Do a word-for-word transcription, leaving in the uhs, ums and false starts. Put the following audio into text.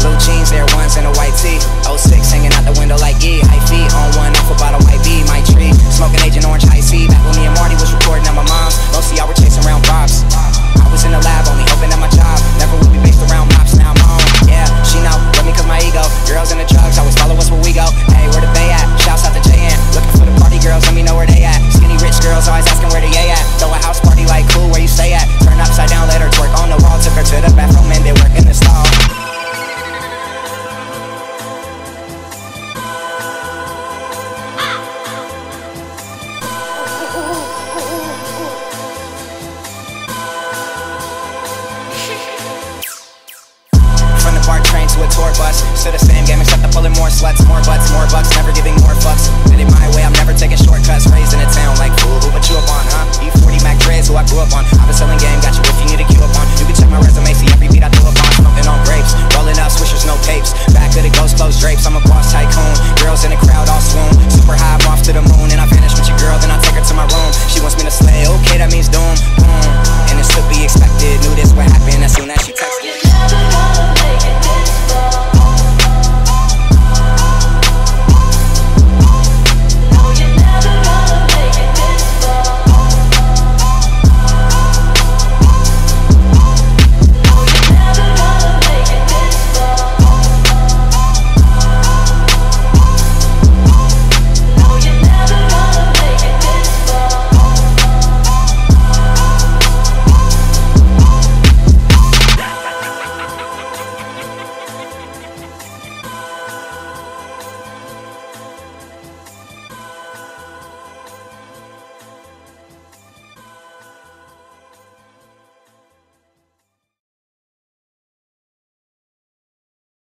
Blue jeans, Air Ones, and a white tee. oh six hanging out the window like E. High feet on one off a bottle white B. My tree, smoking Agent Orange high C. Back when me and Marty was recording at my mom's. Mostly y'all were chasing around props. I was in the lab, only hoping at my job. Never would be based around mops, now I'm home. Yeah, she know, love me cause my ego. Girls in the drugs, always follow us where we go. Hey, where the bay at? Shouts out to J N. Looking for the party girls, let me know where they at. Skinny rich girls, always asking where they at. Throw a house party like cool, where you stay at? Turn upside down, let her twerk on the wall. Took her to the bathroom and they work in the stall. Bar train to a tour bus, still the same game except I'm pulling more sluts, more butts, more bucks, never giving more fucks. Did it my way, I'm never taking shortcuts. Raised in a town like fool, who put you up on, huh? E forty Mac Dre's who I grew up on. I've been selling game, got you if you need a cue up on. You can check my resume, see every beat I threw up on. Smoking on grapes,